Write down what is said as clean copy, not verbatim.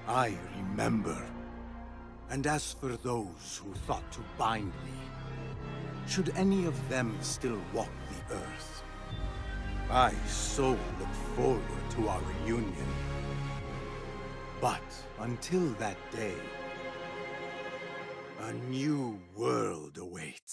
I remember. And as for those who thought to bind me, should any of them still walk the earth, I so look forward to our reunion. But until that day, a new world awaits.